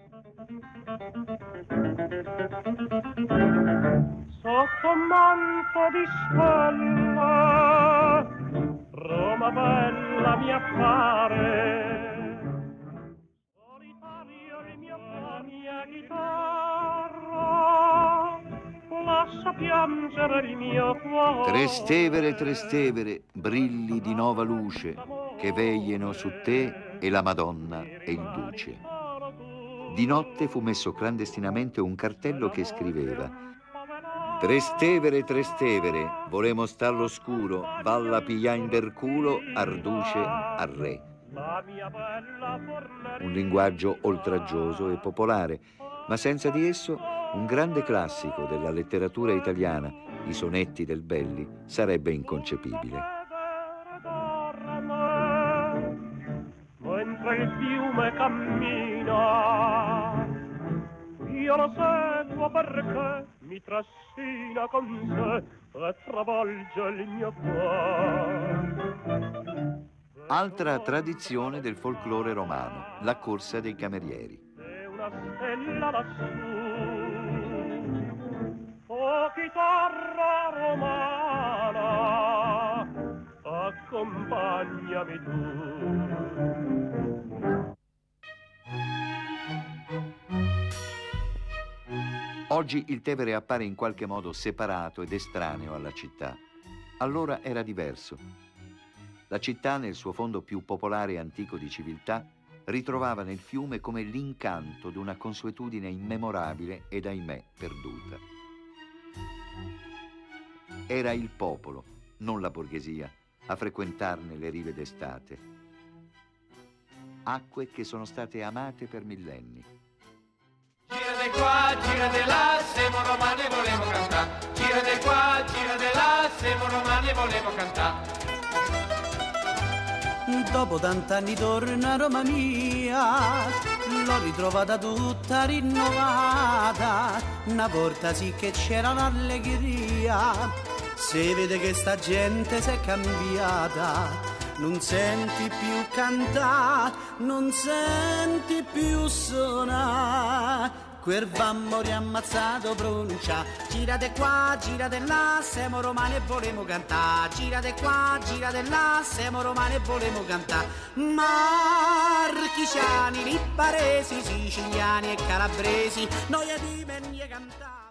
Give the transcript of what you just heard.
Sotto un manto di stelle, Roma bella mi appare. Solitaria la mia chitarra, lascia piangere il mio cuore. Trastevere, brilli di nova luce, che vegliano su te e la Madonna e il Duce. Di notte fu messo clandestinamente un cartello che scriveva: Trastevere, volemo sta all'oscuro, valla piglia in der culo, arduce al re. Un linguaggio oltraggioso e popolare, ma senza di esso un grande classico della letteratura italiana, i sonetti del Belli, sarebbe inconcepibile. Mentre il fiume cammina, io lo seguo perché mi trascina con sé e travolge il mio cuore. Altra tradizione del folklore romano, la corsa dei camerieri. C'è una stella lassù, oh chitarra romana, accompagnami tu. Oggi il Tevere appare in qualche modo separato ed estraneo alla città. Allora era diverso. La città, nel suo fondo più popolare e antico di civiltà, ritrovava nel fiume come l'incanto di una consuetudine immemorabile ed ahimè perduta. Era il popolo, non la borghesia, a frequentarne le rive d'estate. Acque che sono state amate per millenni. Gira di qua, gira di là, siamo romani e volevo cantare. Gira di qua, gira di là, siamo romani e volevo cantare. Dopo tant'anni torna a Roma mia, l'ho ritrovata tutta rinnovata, una volta sì che c'era l'allegria, si vede che sta gente si è cambiata, non senti più cantare, non senti più suonare. Quel bambo riammazzato pronuncia, girate qua, girate là, siamo romani e volemo cantare. Girate qua, girate là, siamo romani e volemo cantare. Marchigiani, lipparesi, siciliani e calabresi, noi di venire cantare.